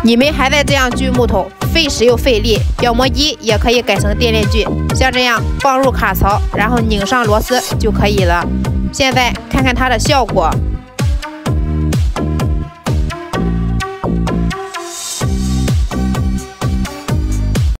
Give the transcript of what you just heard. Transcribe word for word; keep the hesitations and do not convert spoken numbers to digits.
你们还在这样锯木头，费时又费力。表磨机也可以改成电链锯，像这样放入卡槽，然后拧上螺丝就可以了。现在看看它的效果。